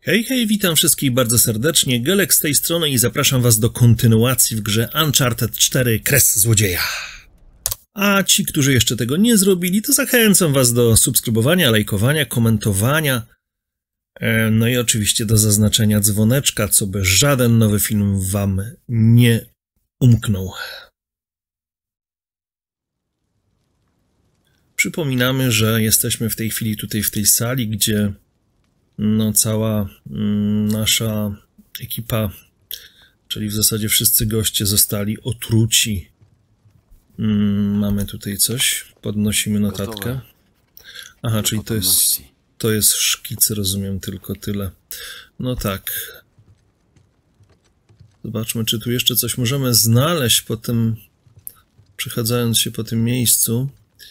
Hej, hej, witam wszystkich bardzo serdecznie, Gelek z tej strony i zapraszam was do kontynuacji w grze Uncharted 4 Kres Złodzieja. A ci, którzy jeszcze tego nie zrobili, to zachęcam was do subskrybowania, lajkowania, komentowania, no i oczywiście do zaznaczenia dzwoneczka, co by żaden nowy film wam nie umknął. Przypominamy, że jesteśmy w tej chwili tutaj w tej sali, gdzie no cała nasza ekipa, czyli w zasadzie wszyscy goście zostali otruci. Mamy tutaj coś, podnosimy notatkę. Aha, czyli to jest szkic, rozumiem, tylko tyle. No tak. Zobaczmy, czy tu jeszcze coś możemy znaleźć po tym, przechadzając się po tym miejscu.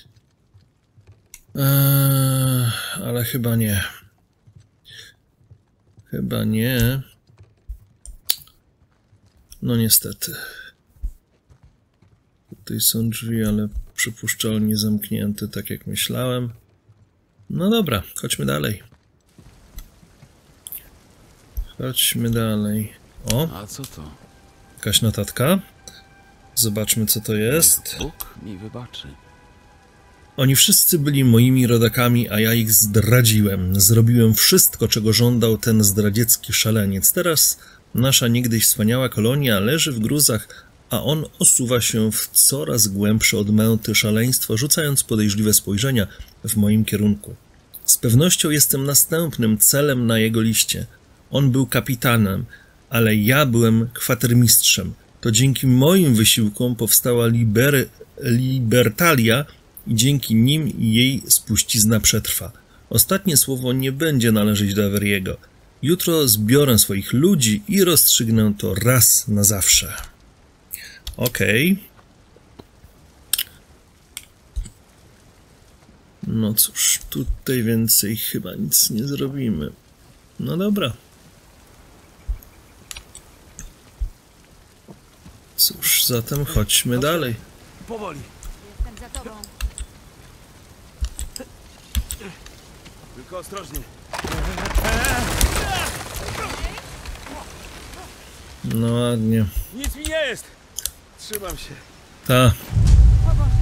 Ale chyba nie. Chyba nie. No niestety. Tutaj są drzwi, ale przypuszczalnie zamknięte, tak jak myślałem. No dobra, chodźmy dalej. Chodźmy dalej. O! A co to? Jakaś notatka. Zobaczmy, co to jest. Bóg mi wybaczy. Oni wszyscy byli moimi rodakami, a ja ich zdradziłem. Zrobiłem wszystko, czego żądał ten zdradziecki szaleniec. Teraz nasza niegdyś wspaniała kolonia leży w gruzach, a on osuwa się w coraz głębsze odmęty szaleństwa, rzucając podejrzliwe spojrzenia w moim kierunku. Z pewnością jestem następnym celem na jego liście. On był kapitanem, ale ja byłem kwatermistrzem. To dzięki moim wysiłkom powstała Libertalia, i dzięki nim jej spuścizna przetrwa. Ostatnie słowo nie będzie należeć do Averiego. Jutro zbiorę swoich ludzi i rozstrzygnę to raz na zawsze. Okej. No cóż, tutaj więcej chyba nic nie zrobimy. No dobra. Cóż, zatem chodźmy dalej. Powoli. Jestem za tobą. Tylko ostrożnie. No ładnie. Nic mi nie jest. Trzymam się. Ta. O Boże!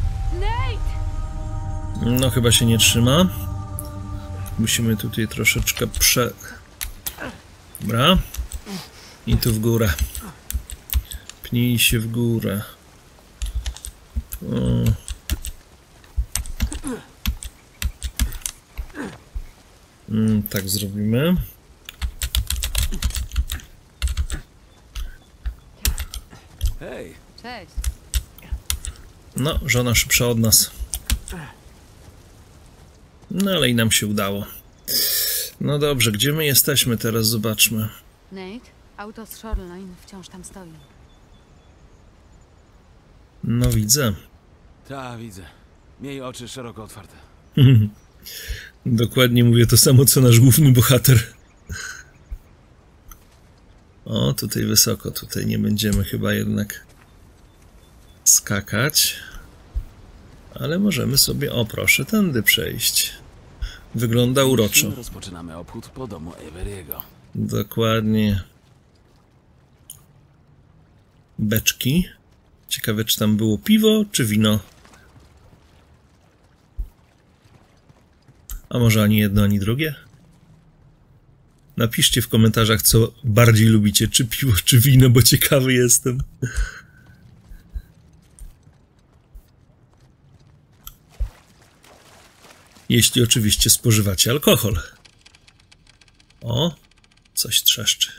Nate! No chyba się nie trzyma. Musimy tutaj troszeczkę Dobra. I tu w górę. Pnij się w górę. O. Tak zrobimy. Hej, Cześć. No, żona szybsza od nas. No ale i nam się udało. No dobrze, gdzie my jesteśmy teraz? Zobaczmy. Nate, auto z Shoreline wciąż tam stoi. No widzę. ta widzę. Miej oczy szeroko otwarte. Dokładnie mówię to samo, co nasz główny bohater. O, tutaj wysoko, tutaj nie będziemy chyba jednak skakać. Ale możemy sobie, o proszę, tędy przejść. Wygląda uroczo. Rozpoczynamy obchód po domu Averiego. Dokładnie. Beczki. Ciekawe, czy tam było piwo, czy wino. A może ani jedno, ani drugie? Napiszcie w komentarzach, co bardziej lubicie, czy piwo, czy wino, bo ciekawy jestem. Jeśli oczywiście spożywacie alkohol. O, coś trzeszczy.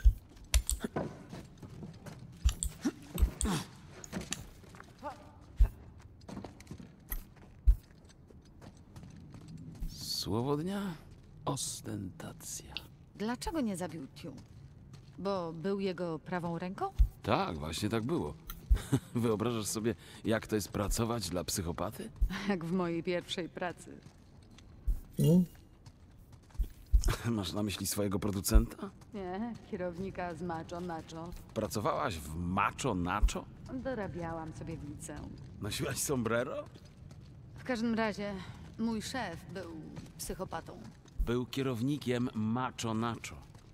Słowo dnia? Ostentacja. Dlaczego nie zabił Tew? Bo był jego prawą ręką? Tak, właśnie tak było. Wyobrażasz sobie, jak to jest pracować dla psychopaty? Jak w mojej pierwszej pracy. No, Masz na myśli swojego producenta? Nie, kierownika z Macho Nacho. Pracowałaś w Macho Nacho? Dorabiałam sobie w liceum. Nosiłaś sombrero? W każdym razie mój szef był psychopatą. Był kierownikiem Macho Nacho.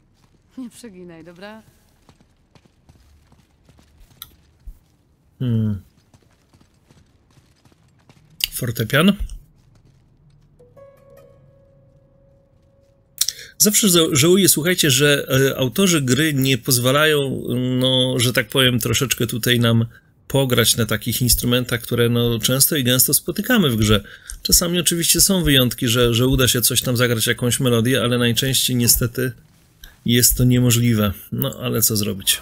Nie przeginaj, dobra? Fortepian. Zawsze żałuję, słuchajcie, że autorzy gry nie pozwalają, no, że tak powiem, troszeczkę tutaj nam pograć na takich instrumentach, które no, często i gęsto spotykamy w grze. Czasami oczywiście są wyjątki, że uda się coś tam zagrać, jakąś melodię, ale najczęściej niestety jest to niemożliwe. No, ale co zrobić?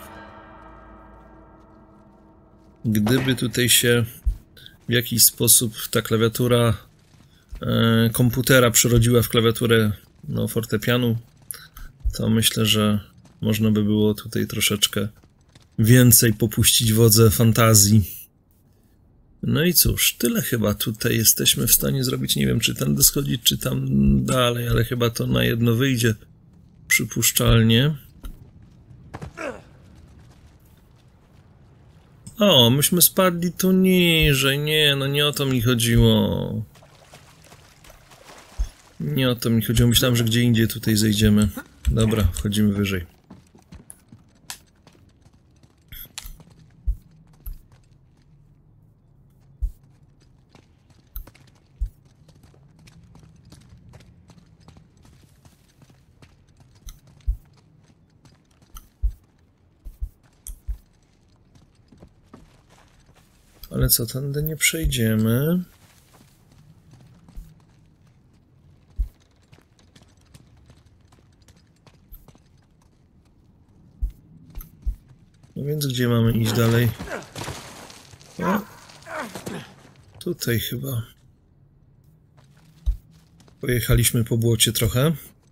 Gdyby tutaj się w jakiś sposób ta klawiatura komputera przerodziła w klawiaturę no, fortepianu, to myślę, że można by było tutaj troszeczkę więcej popuścić wodze fantazji. No i cóż, tyle chyba tutaj jesteśmy w stanie zrobić. Nie wiem, czy tędy schodzić, czy tam dalej, ale chyba to na jedno wyjdzie przypuszczalnie. O, myśmy spadli tu niżej. Nie, no nie o to mi chodziło. Nie o to mi chodziło. Myślałem, że gdzie indziej tutaj zejdziemy. Dobra, wchodzimy wyżej. Ale co, tędy nie przejdziemy. No więc gdzie mamy iść dalej? O, tutaj chyba. Pojechaliśmy po błocie trochę.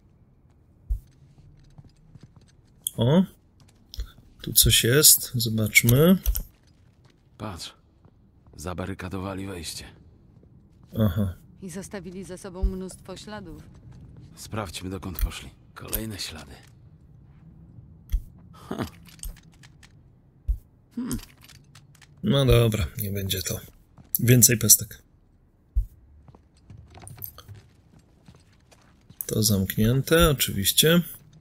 O, tu coś jest. Zobaczmy. Patrz, zabarykadowali wejście. Aha. I zostawili za sobą mnóstwo śladów. Sprawdźmy, dokąd poszli. Kolejne ślady. No dobra, nie będzie to. Więcej pestek. To zamknięte, oczywiście.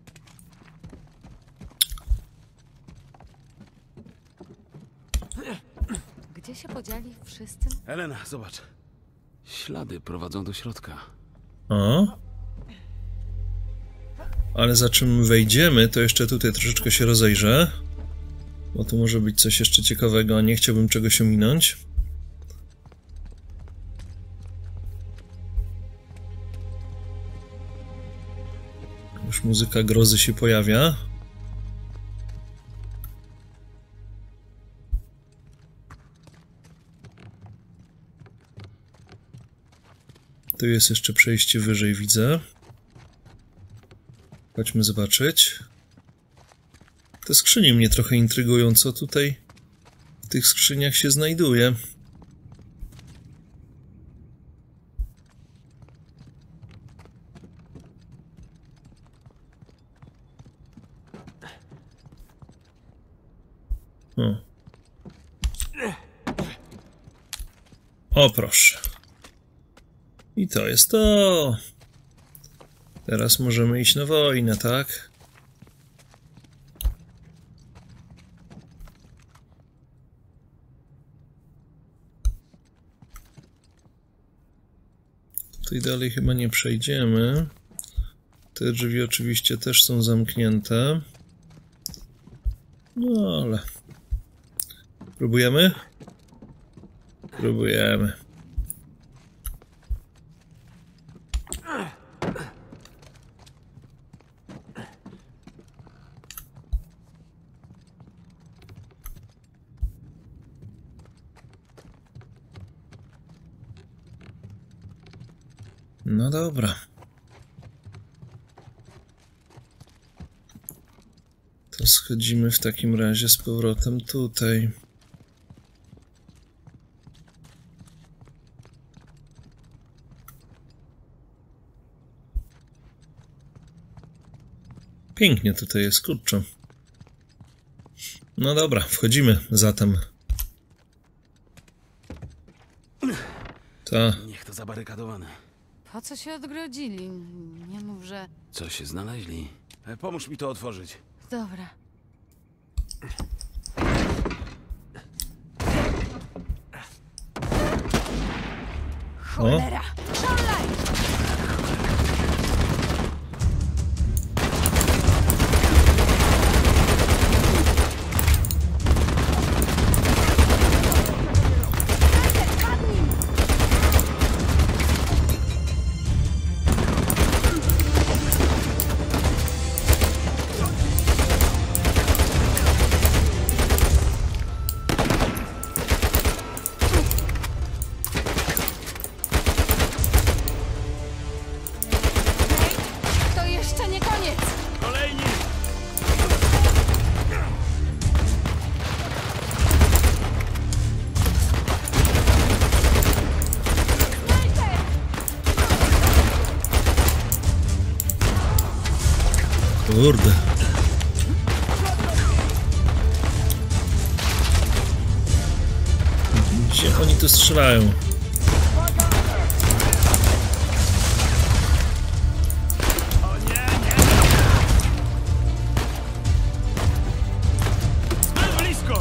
Gdzie się podzieli wszyscy? Elena, zobacz. Ślady prowadzą do środka. O. Ale za czym wejdziemy, to jeszcze tutaj troszeczkę się rozejrzę. Bo tu może być coś jeszcze ciekawego, a nie chciałbym czegoś ominąć. Już muzyka grozy się pojawia. Tu jest jeszcze przejście wyżej, widzę. Chodźmy zobaczyć. Te skrzynie mnie trochę intrygują, co tutaj w tych skrzyniach się znajduje. O, proszę. I to jest to. Teraz możemy iść na wojnę, tak? Tutaj dalej chyba nie przejdziemy. Te drzwi oczywiście też są zamknięte. No ale... Próbujemy? Próbujemy. No dobra. To schodzimy w takim razie z powrotem tutaj. Pięknie tutaj jest, kurczę. No dobra, wchodzimy zatem. Ta. Niech to zabarykadowane. Po co się odgrodzili? Nie mów, że... Co się znaleźli? Pomóż mi to otworzyć. Dobra. Cholera! Szalaj! To jeszcze nie koniec! Kolejni! Kurde. Gdzie oni tu strzelają? O nie, nie! Zbyt blisko!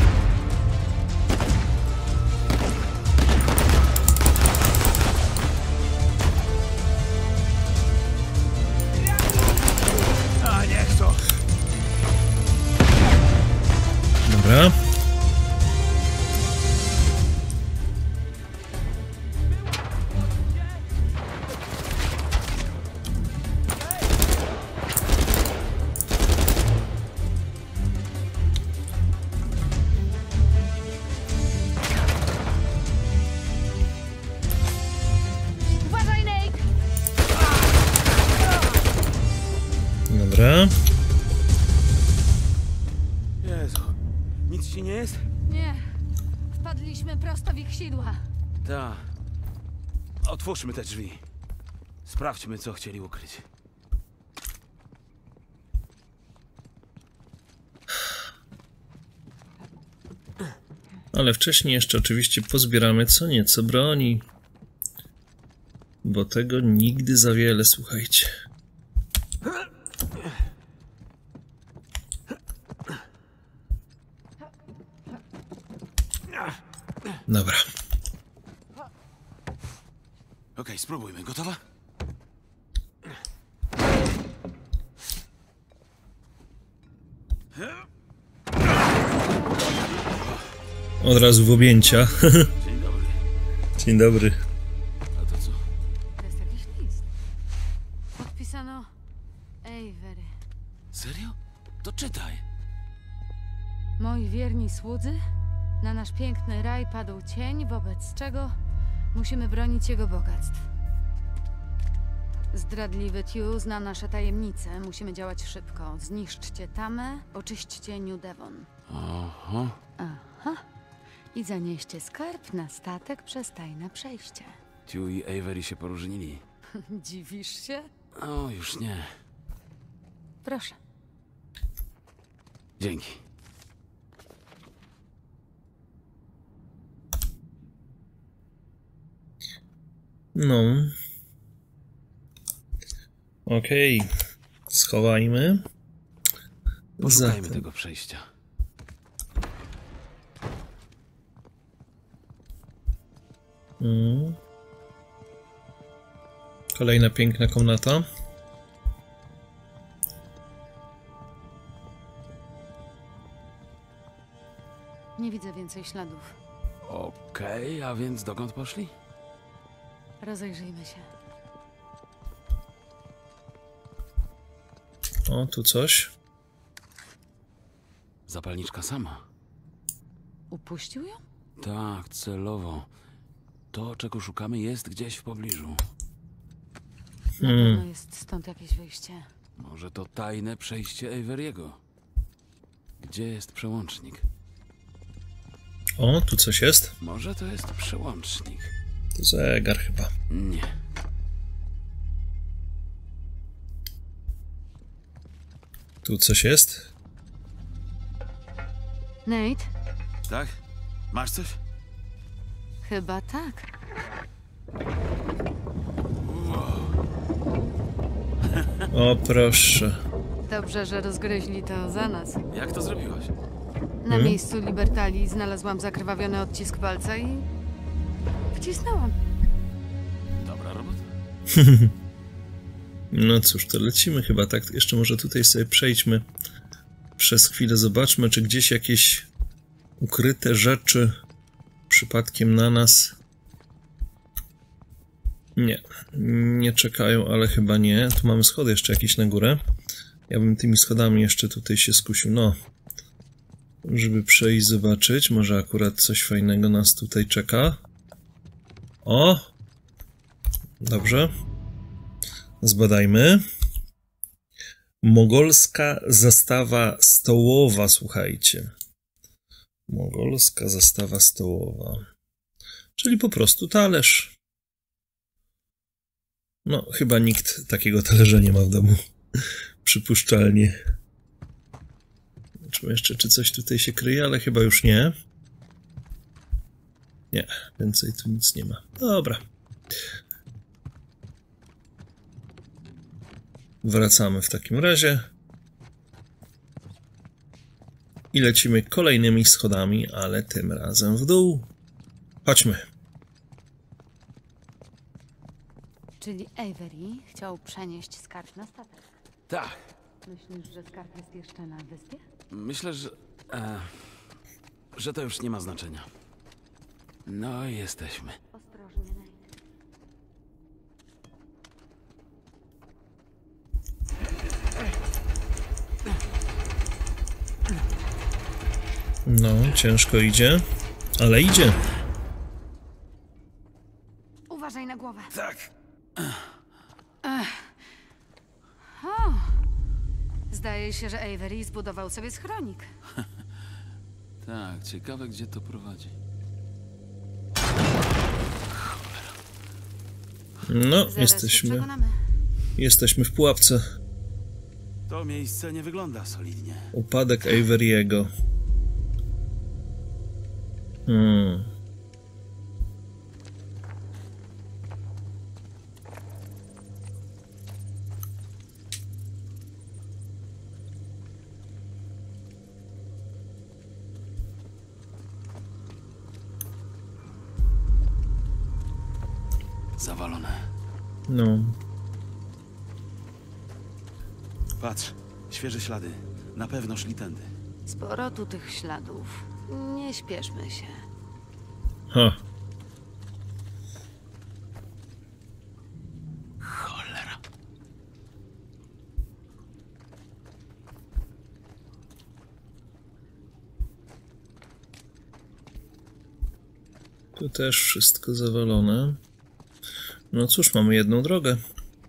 A niech to! Dobra. Uważaj, Nate! Dobra. Jezu, nic ci nie jest? Nie. Wpadliśmy prosto w ich sidła. Ta. Otwórzmy te drzwi. Sprawdźmy, co chcieli ukryć. Ale wcześniej jeszcze oczywiście pozbieramy co nieco broni. Bo tego nigdy za wiele, słuchajcie. Dobra. Okej, spróbujmy. Gotowa? Od razu w objęcia. Dzień dobry. Dzień dobry. A to co? To jest jakiś list. Podpisano Avery. Serio? To czytaj. Moi wierni słudzy, na nasz piękny raj padł cień, wobec czego musimy bronić jego bogactw. Zdradliwy Tew zna nasze tajemnice. Musimy działać szybko. Zniszczcie Tamę, oczyśćcie New Devon. Aha. Aha. I zanieście skarb na statek przez tajne przejście. Tew i Avery się poróżnili. Dziwisz się? O, już nie. Proszę. Dzięki. No. Okej. Schowajmy. Poszukajmy Zatem. tego przejścia. Kolejna piękna komnata. Nie widzę więcej śladów. Okej, a więc dokąd poszli? Rozejrzyjmy się. O, tu coś. Zapalniczka sama. Upuścił ją? Tak, celowo. To, czego szukamy, jest gdzieś w pobliżu. Na pewno jest stąd jakieś wyjście. Może to tajne przejście Avery'ego. Gdzie jest przełącznik? O, tu coś jest. Może to jest przełącznik. To zegar chyba. Nie. Tu coś jest. Nate? Tak? Masz coś? Chyba tak. O, proszę. Dobrze, że rozgryźli to za nas. Jak to zrobiłaś? Na miejscu Libertalii znalazłam zakrwawiony odcisk palca i... wcisnęłam. Dobra robota. No cóż, to lecimy chyba, tak? Jeszcze może tutaj sobie przejdźmy. Przez chwilę zobaczmy, czy gdzieś jakieś ukryte rzeczy przypadkiem na nas... Nie czekają, ale chyba nie. Tu mamy schody jeszcze jakieś na górę. Ja bym tymi schodami jeszcze tutaj się skusił, no. Żeby przejść, zobaczyć. Może akurat coś fajnego nas tutaj czeka. O! Dobrze. Zbadajmy. Mogolska zastawa stołowa, słuchajcie. Mogolska zastawa stołowa. Czyli po prostu talerz. No, chyba nikt takiego talerza nie ma w domu. Przypuszczalnie. Zobaczmy jeszcze, czy coś tutaj się kryje, ale chyba już nie. Nie, więcej tu nic nie ma. Dobra. Wracamy w takim razie. I lecimy kolejnymi schodami, ale tym razem w dół. Chodźmy. Czyli Avery chciał przenieść skarb na statek. Tak. Myślisz, że skarb jest jeszcze na wyspie? Myślę, że to już nie ma znaczenia. No i jesteśmy. Ostrożnie, Nate. No, ciężko idzie, ale idzie. Uważaj na głowę. Tak. Zdaje się, że Avery zbudował sobie schronik. Tak, ciekawe gdzie to prowadzi. No, Zaraz się jesteśmy przekonamy. w pułapce. To miejsce nie wygląda solidnie. Upadek Avery'ego. Zawalone. No. Patrz, świeże ślady. Na pewno szli tędy. Sporo tu tych śladów. Nie śpieszmy się. Ha. Cholera. Tu też wszystko zawalone. No cóż, mamy jedną drogę.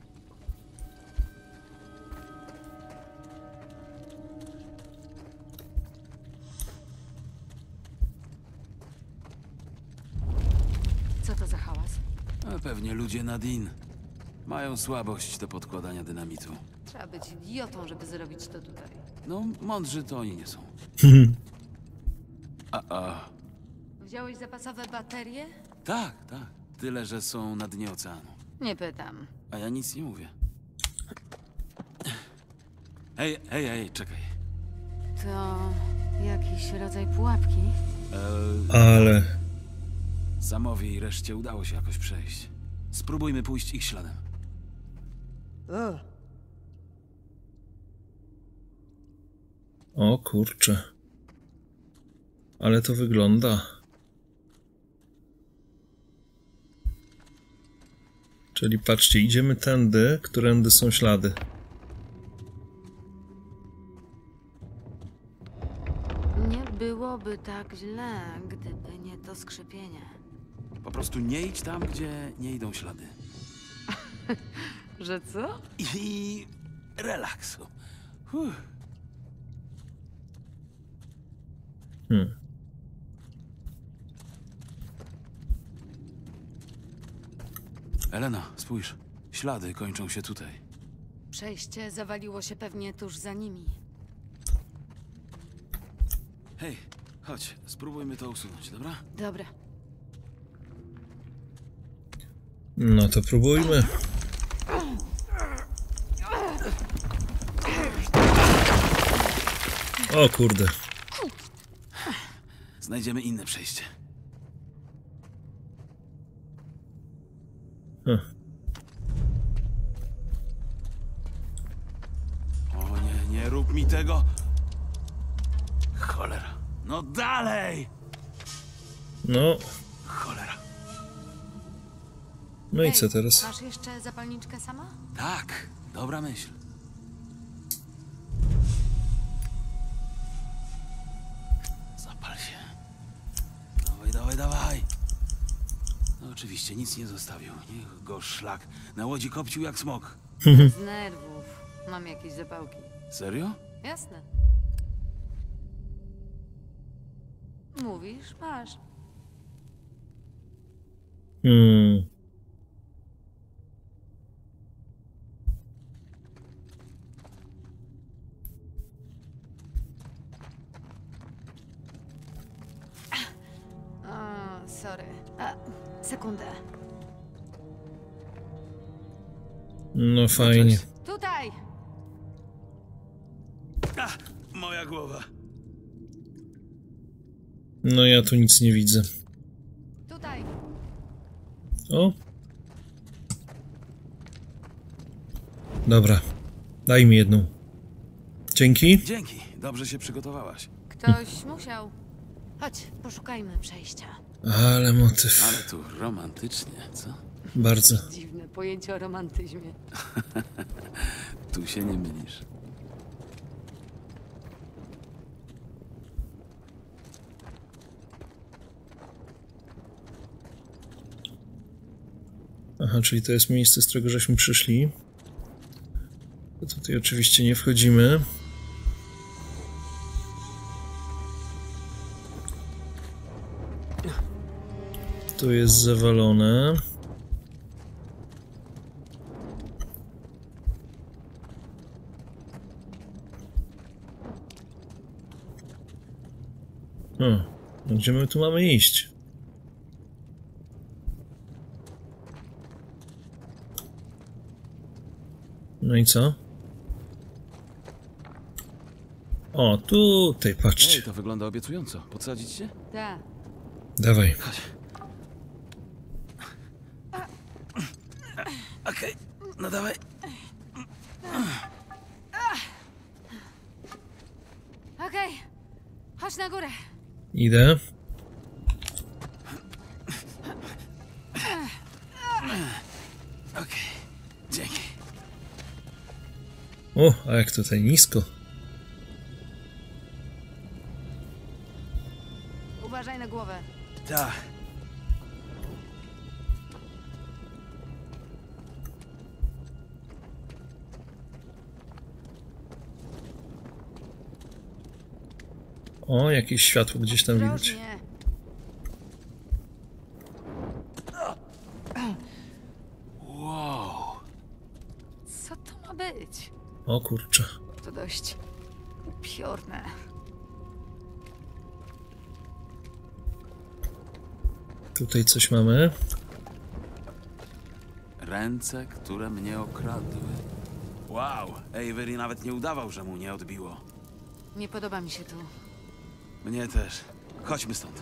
Co to za hałas? A pewnie ludzie Nadine. Mają słabość do podkładania dynamitu. Trzeba być idiotą, żeby zrobić to tutaj. No, mądrzy to oni nie są. Wziąłeś zapasowe baterie? Tak. Tyle, że są na dnie oceanu. Nie pytam. A ja nic nie mówię. Hej, czekaj. To jakiś rodzaj pułapki? Ale... Samowi i reszcie udało się jakoś przejść. Spróbujmy pójść ich śladem. O kurczę. Ale to wygląda. Czyli patrzcie, idziemy tędy, którędy są ślady. Nie byłoby tak źle, gdyby nie to skrzypienie. Po prostu nie idź tam, gdzie nie idą ślady. Że co? I relaksu. Elena, spójrz. Ślady kończą się tutaj. Przejście zawaliło się pewnie tuż za nimi. Hej, chodź, spróbujmy to usunąć, dobra? Dobra. No to próbujmy. O kurde. Znajdziemy inne przejście. O nie, nie rób mi tego. Cholera. No dalej! No, Cholera. no i co teraz? Masz jeszcze zapalniczkę sama? Tak, dobra myśl. Zapal się. Dawaj, dawaj, dawaj. No oczywiście, nic nie zostawił. Niech go szlak. Na łodzi kopcił jak smok. Z nerwów. Mam jakieś zapałki. Serio? Jasne. Mówisz, masz. O, sorry. Sekundę. No fajnie. Tutaj! Moja głowa. No ja tu nic nie widzę. Tutaj! O. Dobra. Daj mi jedną. Dzięki. Dzięki, dobrze się przygotowałaś. Ktoś musiał. Chodź, poszukajmy przejścia. Ale motyw. Ale tu romantycznie, co? Bardzo. Dziwne pojęcie o romantyzmie. Tu się nie mylisz. Aha, czyli to jest miejsce, z którego żeśmy przyszli. To tutaj oczywiście nie wchodzimy. Tu jest zawalone. Gdzie my tu mamy iść? No i co? O, tutaj, patrzcie. Ej, to wygląda obiecująco. Podsadzić się? Tak. Dawaj. Chodź. Okej, no dawaj. Okej. Chodź na górę. Idę. Okej, dzięki. O, a jak tutaj nisko. Uważaj na głowę. Tak. O, jakieś światło gdzieś tam widać. Ostrożnie. Wow. Co to ma być? O kurczę. To dość upiorne. Tutaj coś mamy. Ręce, które mnie okradły. Wow, Avery nawet nie udawał, że mu nie odbiło. Nie podoba mi się tu. Mnie też. Chodźmy stąd.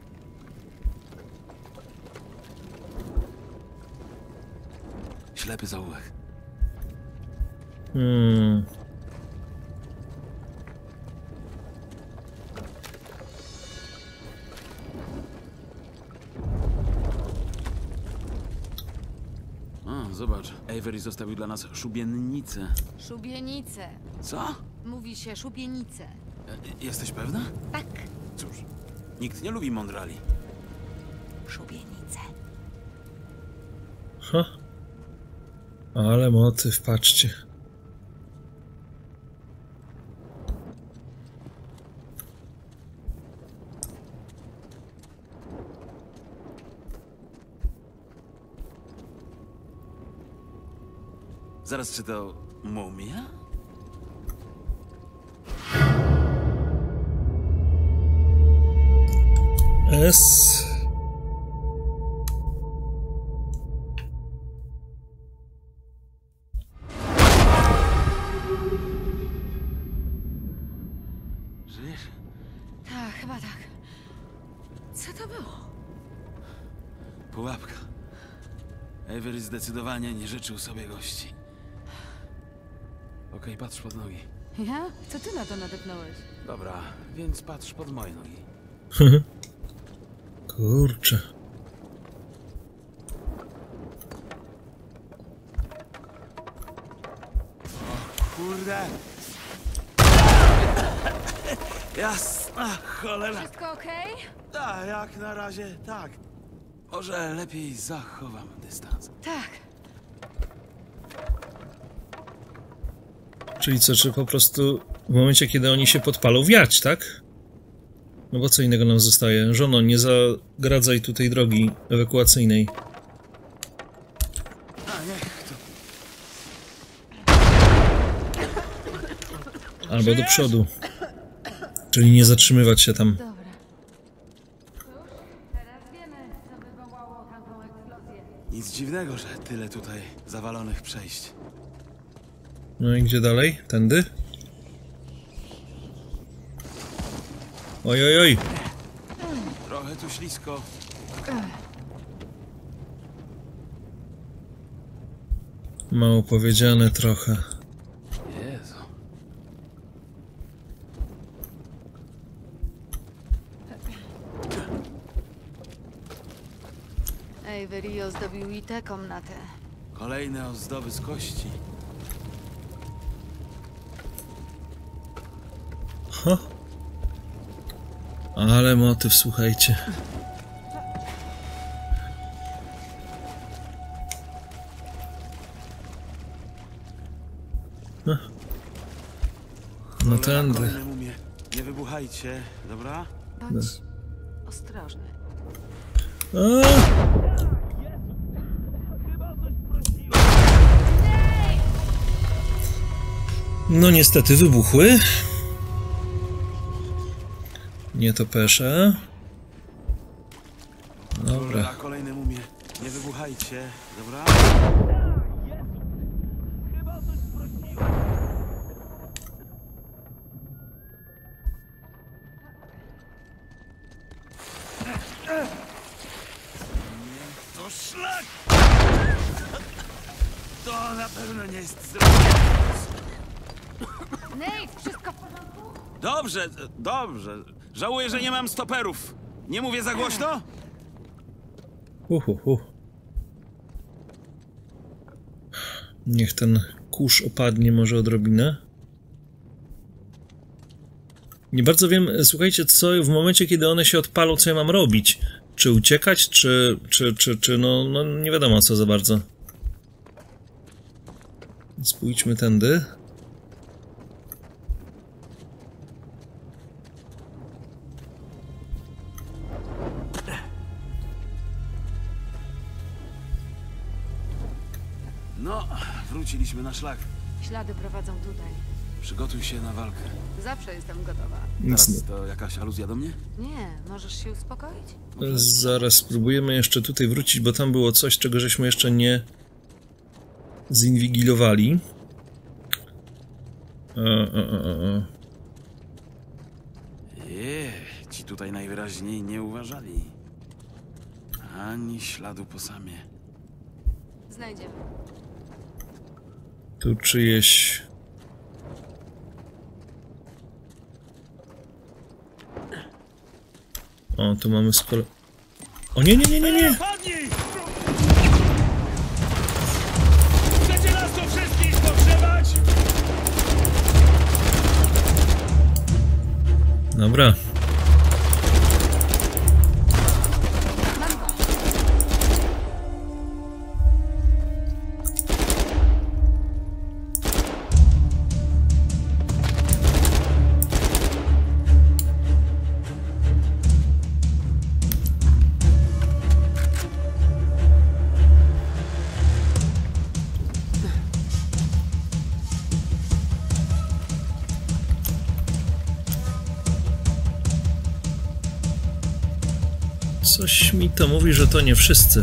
Ślepy zaułek. O, zobacz. Avery zostawił dla nas szubiennicę. Szubienice. Co? Mówi się szubienice. Jesteś pewna? Tak. Cóż, nikt nie lubi mądrali. Szubienice. Ha. Ale motyw, patrzcie. Zaraz, czy to mumia? S. Chyba tak. Co to było? Pułapka. Avery zdecydowanie nie życzył sobie gości. Okej, patrz pod nogi. Ja? Co ty na to nadepnąłeś? Dobra, więc patrz pod moje nogi. Kurczę. Kurde! Jasna cholera! Wszystko okej? A, jak na razie tak. Może lepiej zachowam dystans. Tak. Czyli co, czy po prostu w momencie, kiedy oni się podpalą, wiać, tak? No bo co innego nam zostaje? Żono, nie zagradzaj tutaj drogi ewakuacyjnej. A niech to. Albo do przodu. Czyli nie zatrzymywać się tam. Dobra. Cóż, teraz wiemy, co wywołało tamtą eksplozję. Nic dziwnego, że tyle tutaj zawalonych przejść. No i gdzie dalej? Tędy? Oj, oj, oj. Trochę tu ślisko. Mało powiedziane trochę. Jezu. Avery ozdobił i tę komnatę. Kolejne ozdoby z kości. Ha. Ale motyw, słuchajcie. No tędy. Kolejne mumie. Nie wybuchajcie, dobra? Bądź ostrożny. A! No niestety wybuchły. Nie to pesze. Dobra. Cholera, kolejne mumie. Nie wybuchajcie, dobra? To szlak! To na pewno nie jest Nate, wszystko w porządku? Dobrze, dobrze. Żałuję, że nie mam stoperów. Nie mówię za głośno? Niech ten kurz opadnie może odrobinę. Nie bardzo wiem, słuchajcie, co w momencie, kiedy one się odpalą, co ja mam robić? Czy uciekać, czy no nie wiadomo co za bardzo. Więc pójdźmy tędy. No, wróciliśmy na szlak. Ślady prowadzą tutaj. Przygotuj się na walkę. Zawsze jestem gotowa. Teraz to jakaś aluzja do mnie? Nie, możesz się uspokoić? Zaraz spróbujemy jeszcze tutaj wrócić, bo tam było coś, czego żeśmy jeszcze nie zinwigilowali. Ci tutaj najwyraźniej nie uważali. Ani śladu po samie. Znajdziemy. Tu czyjeś... O, tu mamy z kolei... O nie, nie, nie, nie, nie! Padnij! Chcecie nas tu wszystkich pogrzewać? Dobra. Coś mi to mówi, że to nie wszyscy.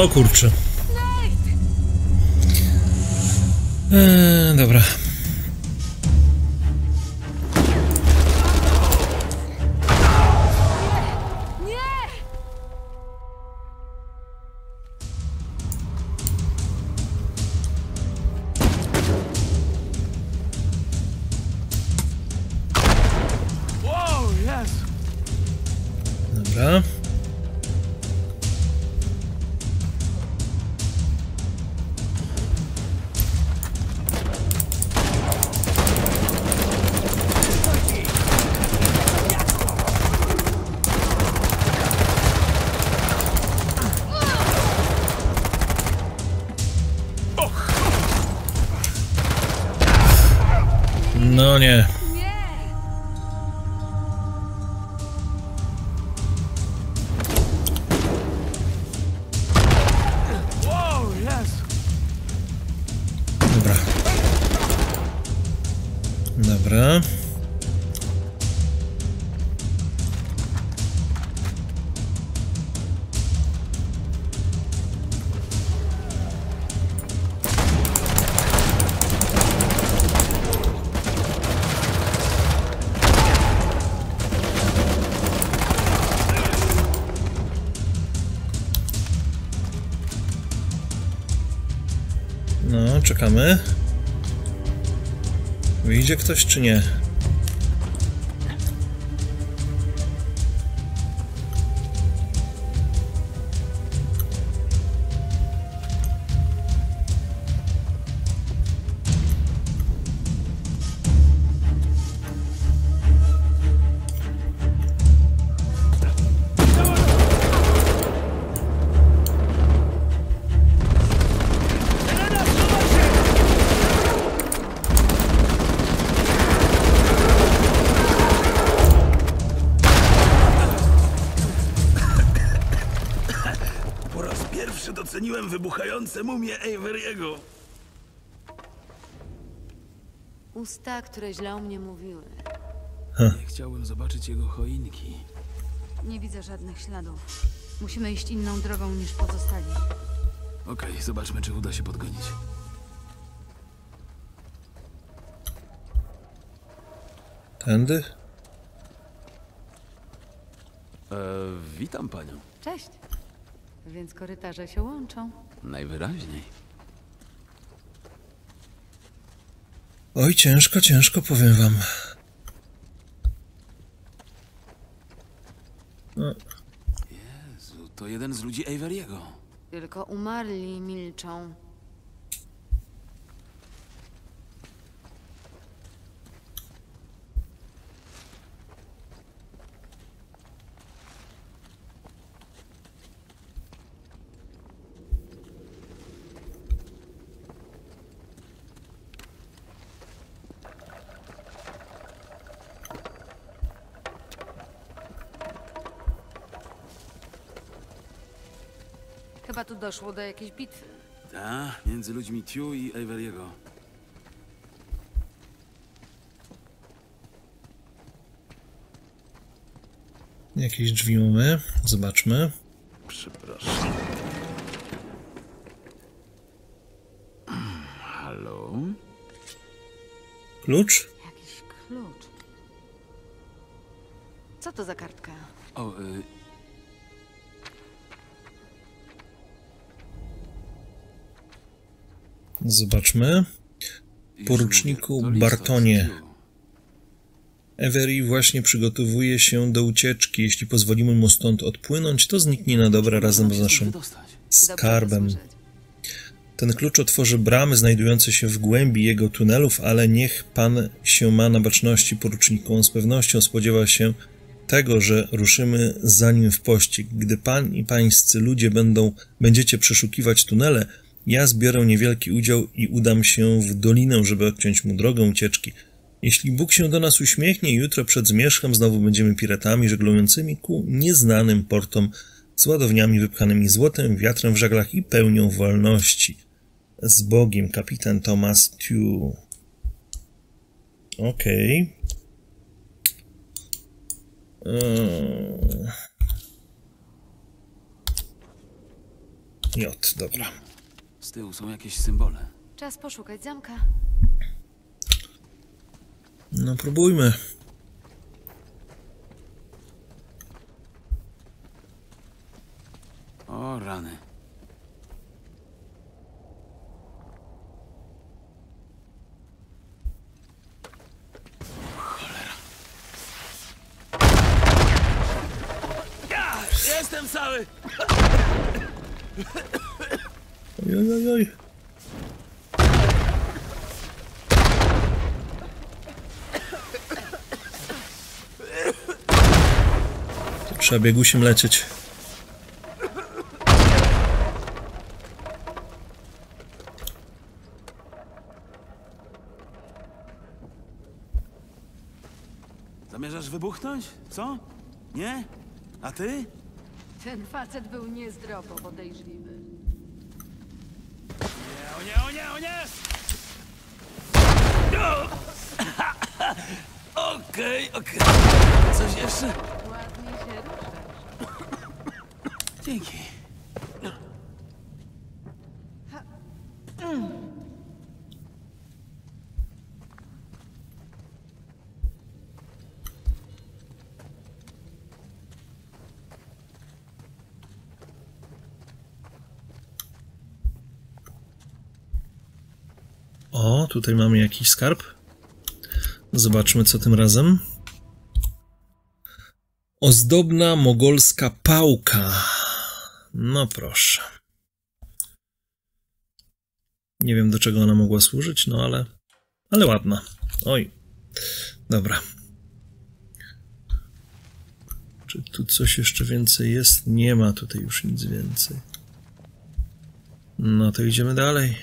O kurczę. Dobra. Wow, jest! Dobra. No nie. Wow, jest! Dobra. Dobra. No, czekamy. Wyjdzie ktoś czy nie? Po raz pierwszy doceniłem wybuchające mumie Avery'ego. Usta, które źle o mnie mówiły. Nie chciałem zobaczyć jego choinki. Nie widzę żadnych śladów. Musimy iść inną drogą niż pozostali. Okej, zobaczmy, czy uda się podgonić. Tędy? Witam panią. Cześć. Więc korytarze się łączą. Najwyraźniej. Oj, ciężko, ciężko, powiem wam. No. Jezu, to jeden z ludzi Avery'ego. Tylko umarli milczą. Chyba tu doszło do jakiejś bitwy. Ta, między ludźmi Tew i Avery'ego. Jakieś drzwi mamy. Zobaczmy. Przepraszam. Halo? Klucz? Jakiś klucz. Co to za kartka? O, Zobaczmy. już Poruczniku mówię, to list od Bartonie. Tew. Avery właśnie przygotowuje się do ucieczki. Jeśli pozwolimy mu stąd odpłynąć, to zniknie na dobre razem z Stąd naszym wydostać. skarbem. Dobrze wysłyszeć. Ten klucz otworzy bramy znajdujące się w głębi jego tunelów, ale niech pan się ma na baczności, poruczniku. On z pewnością spodziewa się tego, że ruszymy za nim w pościg. Gdy pan i pańscy ludzie będziecie przeszukiwać tunele, ja zbiorę niewielki udział i udam się w dolinę, żeby odciąć mu drogę ucieczki. Jeśli Bóg się do nas uśmiechnie, jutro przed zmierzchem znowu będziemy piratami żeglującymi ku nieznanym portom z ładowniami wypchanymi złotem, wiatrem w żaglach i pełnią wolności. Z Bogiem, kapitan Thomas Tew. Okej. J, dobra. Z tyłu są jakieś symbole. Czas poszukać zamka. No próbujmy. O rany. Ja! Jestem cały! Oj, oj, oj, oj. Trzeba biegusiem lecieć. Zamierzasz wybuchnąć? Co? Nie? A ty? Ten facet był niezdrowo podejrzliwy. Nie, o nie, o nie, o nie! No! Okej. Coś jeszcze? Ładnie się ruszasz. Dzięki. O, tutaj mamy jakiś skarb. Zobaczmy, co tym razem. Ozdobna mogolska pałka. No proszę. Nie wiem, do czego ona mogła służyć, no ale ładna. Oj, dobra. Czy tu coś jeszcze więcej jest? Nie ma tutaj już nic więcej. No to idziemy dalej.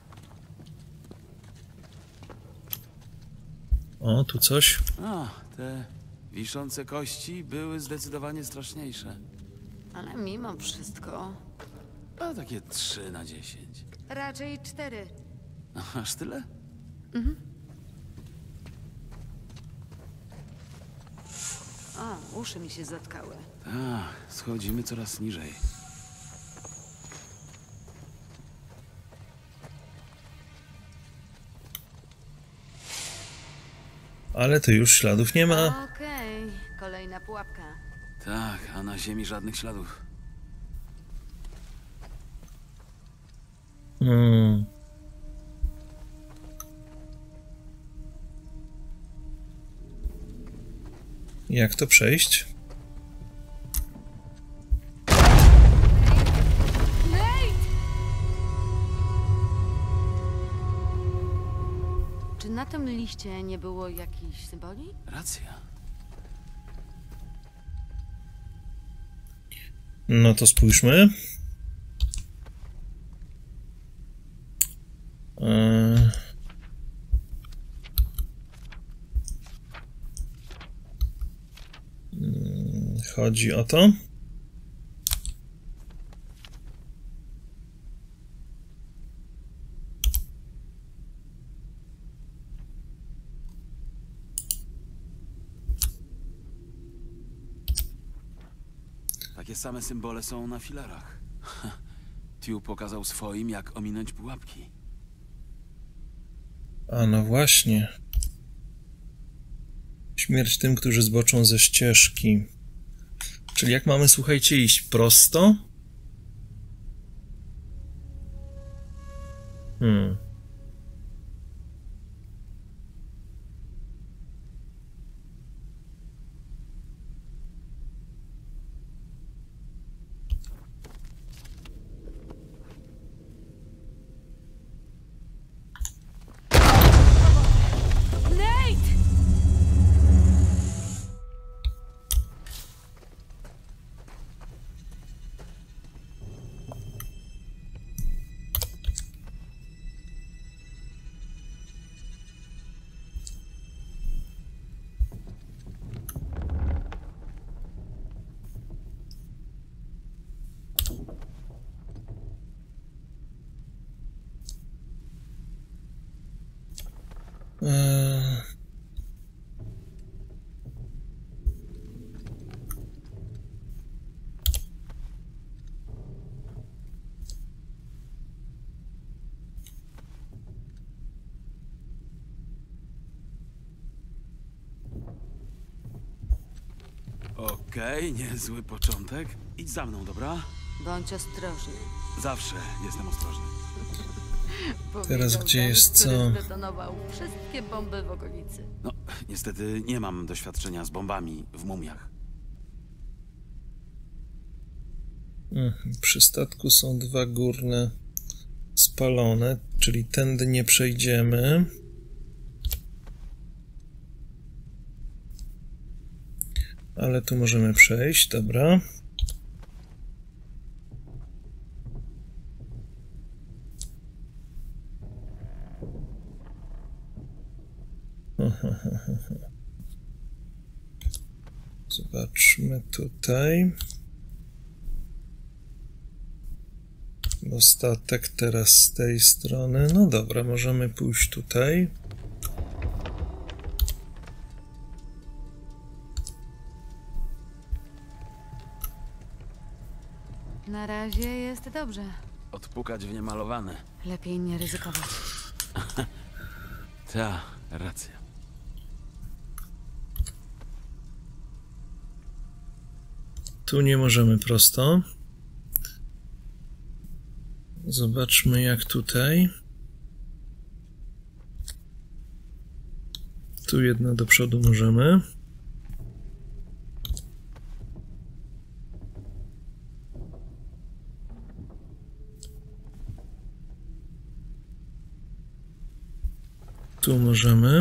O, tu coś. A, te wiszące kości były zdecydowanie straszniejsze. Ale mimo wszystko, A takie 3 na 10. raczej 4. Aż tyle? O, uszy mi się zatkały. Tak, schodzimy coraz niżej. Ale tu już śladów nie ma. Okej, kolejna pułapka. Tak, a na ziemi żadnych śladów. Jak to przejść? Czy na tym liście nie było jakichś symboli? Racja. No to spójrzmy. Chodzi o to. Takie same symbole są na filarach. Tew pokazał swoim, jak ominąć pułapki. A no właśnie. Śmierć tym, którzy zboczą ze ścieżki. Czyli jak mamy, słuchajcie, iść prosto? Nate! Okej, niezły początek. Idź za mną, dobra? Bądź ostrożny. Zawsze jestem ostrożny. Teraz Powiedział gdzie ten, jest który co? zdetonował wszystkie bomby w okolicy. No, niestety nie mam doświadczenia z bombami w mumiach. Przy statku są 2 górne spalone, czyli tędy nie przejdziemy. Ale tu możemy przejść, dobra. Zobaczmy tutaj. Bo statek teraz z tej strony. No dobra, możemy pójść tutaj. Na razie jest dobrze. Odpukać w niemalowane. Lepiej nie ryzykować. Ta, racja. Tu nie możemy prosto. Zobaczmy jak tutaj. Tu jedno do przodu możemy. Tu możemy.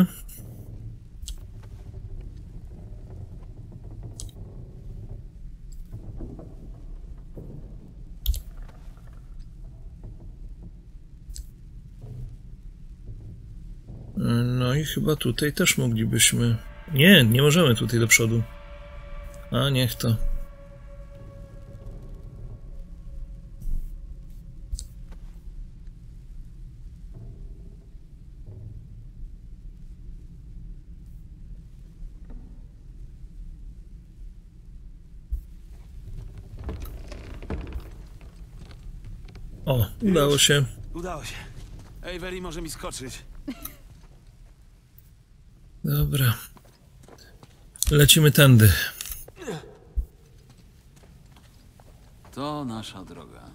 No i chyba tutaj też moglibyśmy... Nie, nie możemy tutaj do przodu. A niech to. O, udało się. Udało się. Avery może mi skoczyć. Dobra. Lecimy tędy. To nasza droga.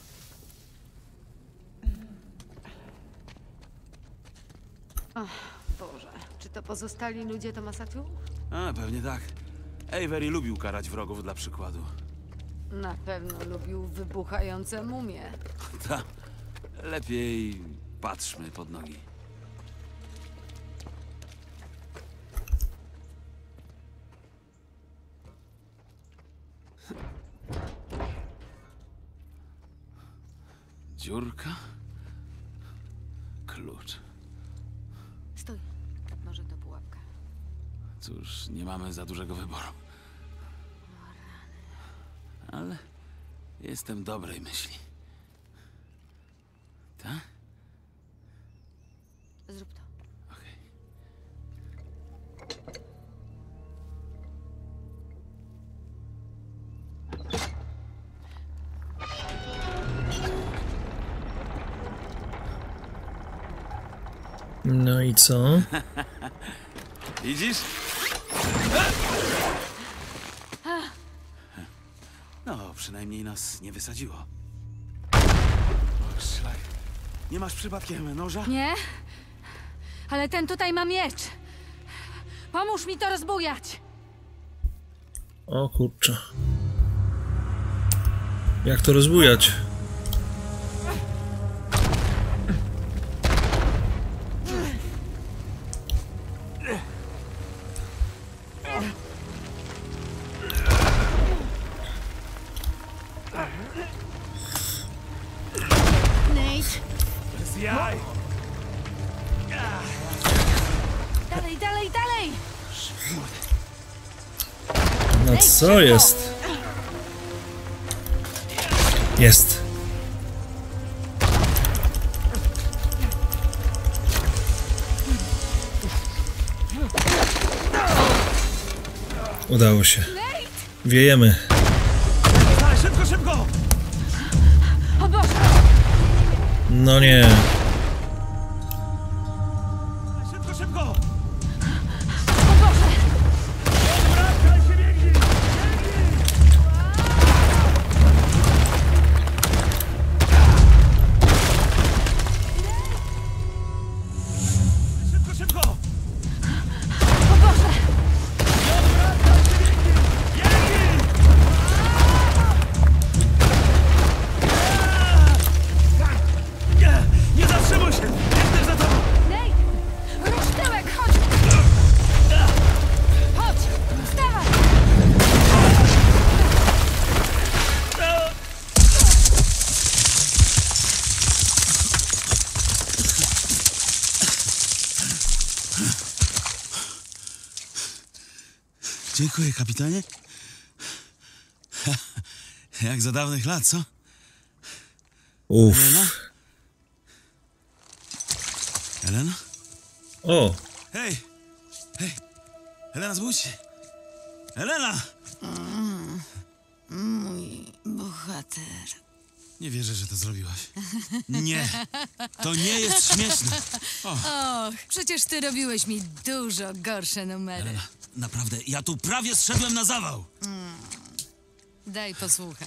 Boże, czy to pozostali ludzie Tomasatu? A, pewnie tak. Avery lubił karać wrogów dla przykładu. Na pewno lubił wybuchające mumie. Ta. Lepiej patrzmy pod nogi. Dziurka? Klucz. Stój, może to pułapka. Cóż, nie mamy za dużego wyboru. Ale jestem dobrej myśli. Tak? Zrób to. Okej. No i co? Widzisz? No, przynajmniej nas nie wysadziło. O, szlak. Nie masz przypadkiem noża? Nie? Ale ten tutaj ma miecz. Pomóż mi to rozbujać. O kurczę. Jak to rozbujać? Nate, Bez jaj! dalej, dalej, dalej! No co jest? Jest. Udało się. Wiejemy. Daj, szybko, szybko! O Boże! No nie. Szybko, szybko! O Boże! Wracaj się, biegnij! Dziękuję, kapitanie. Jak za dawnych lat, co? Uff. Helena? Helena? O, Hej! Hej! Helena, zbudź się! Helena! Mój bohater. Nie wierzę, że to zrobiłaś. Nie! To nie jest śmieszne! Och, przecież ty robiłeś mi dużo gorsze numery. Helena, naprawdę, ja tu prawie zszedłem na zawał! Daj posłucham.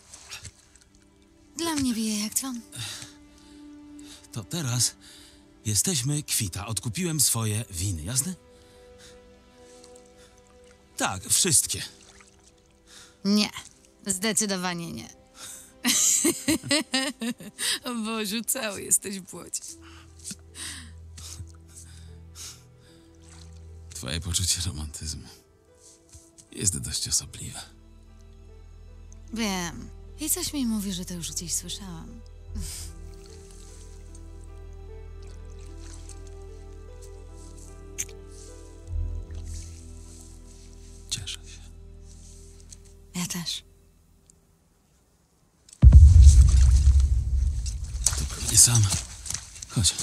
Dla mnie bije jak dzwon. To teraz jesteśmy kwita. Odkupiłem swoje winy, jasne? Tak, wszystkie. Nie, zdecydowanie nie. O Boziu, cały jesteś w błocie. Twoje poczucie romantyzmu jest dość osobliwe. Wiem. I coś mi mówi, że to już gdzieś słyszałam. Cieszę się. Ja też. To pewnie sam. Chodź.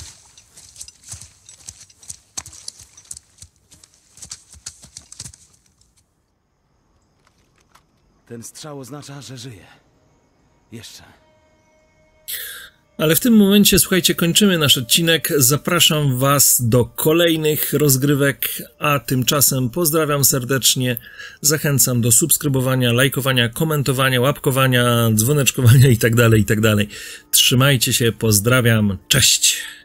Ten strzał oznacza, że żyje. Jeszcze. ale w tym momencie, słuchajcie, kończymy nasz odcinek. Zapraszam Was do kolejnych rozgrywek, a tymczasem pozdrawiam serdecznie. Zachęcam do subskrybowania, lajkowania, komentowania, łapkowania, dzwoneczkowania itd. Trzymajcie się, pozdrawiam, cześć!